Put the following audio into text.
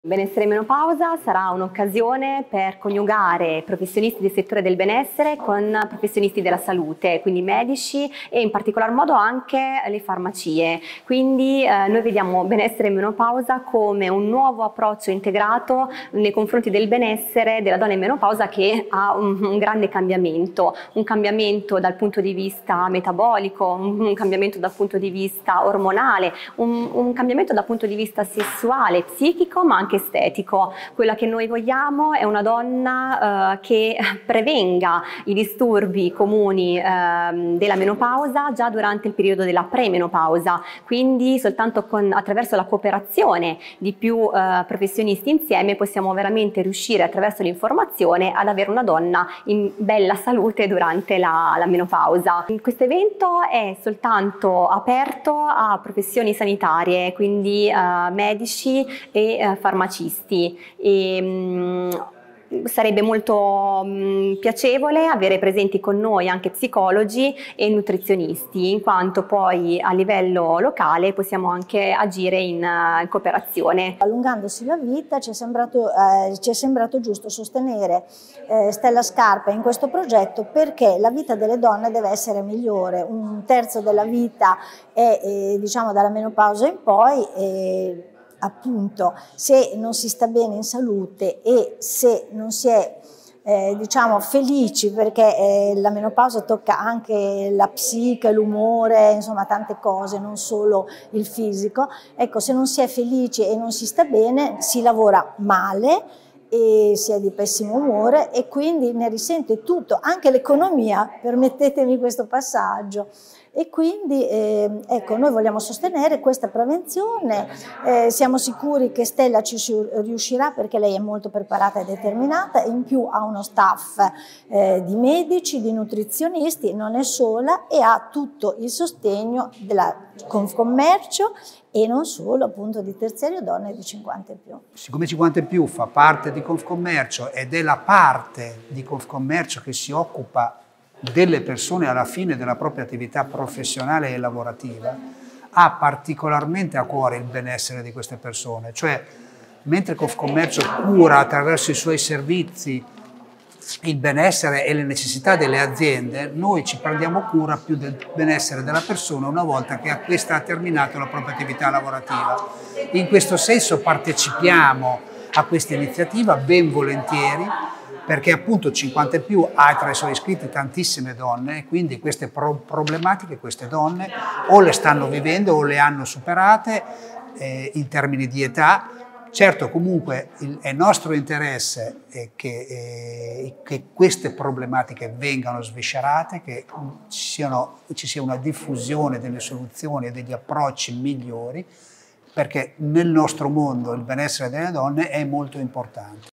Benessere menopausa sarà un'occasione per coniugare professionisti del settore del benessere con professionisti della salute, quindi medici e in particolar modo anche le farmacie. Quindi noi vediamo benessere menopausa come un nuovo approccio integrato nei confronti del benessere della donna in menopausa, che ha un grande cambiamento dal punto di vista metabolico, un cambiamento dal punto di vista ormonale, un cambiamento dal punto di vista sessuale, psichico, ma anche estetico. Quella che noi vogliamo è una donna che prevenga i disturbi comuni della menopausa già durante il periodo della premenopausa, quindi soltanto attraverso la cooperazione di più professionisti insieme possiamo veramente riuscire, attraverso l'informazione, ad avere una donna in bella salute durante la menopausa. Questo evento è soltanto aperto a professioni sanitarie, quindi medici e farmacisti. Sarebbe molto piacevole avere presenti con noi anche psicologi e nutrizionisti, in quanto poi a livello locale possiamo anche agire in cooperazione. Allungandosi la vita ci è sembrato giusto sostenere Stella Scarpa in questo progetto, perché la vita delle donne deve essere migliore. Un terzo della vita è diciamo dalla menopausa in poi, appunto, se non si sta bene in salute e se non si è diciamo felici, perché la menopausa tocca anche la psiche, l'umore, insomma tante cose, non solo il fisico. Ecco, se non si è felici e non si sta bene, si lavora male e si è di pessimo umore e quindi ne risente tutto, anche l'economia, permettetemi questo passaggio. E quindi ecco, noi vogliamo sostenere questa prevenzione, siamo sicuri che Stella ci riuscirà, perché lei è molto preparata e determinata, e in più ha uno staff di medici, di nutrizionisti, non è sola, e ha tutto il sostegno della Confcommercio e non solo, appunto, di Terziario Donne di 50 e più. Siccome 50 e più fa parte di Confcommercio ed è la parte di Confcommercio che si occupa delle persone alla fine della propria attività professionale e lavorativa, ha particolarmente a cuore il benessere di queste persone. Cioè, mentre Confcommercio cura attraverso i suoi servizi il benessere e le necessità delle aziende, noi ci prendiamo cura più del benessere della persona una volta che questa ha terminato la propria attività lavorativa. In questo senso partecipiamo a questa iniziativa ben volentieri, perché appunto 50 e più ha tra i suoi iscritti tantissime donne, e quindi queste problematiche, queste donne o le stanno vivendo o le hanno superate in termini di età. Certo, comunque è nostro interesse che queste problematiche vengano sviscerate, che ci sia una diffusione delle soluzioni e degli approcci migliori, perché nel nostro mondo il benessere delle donne è molto importante.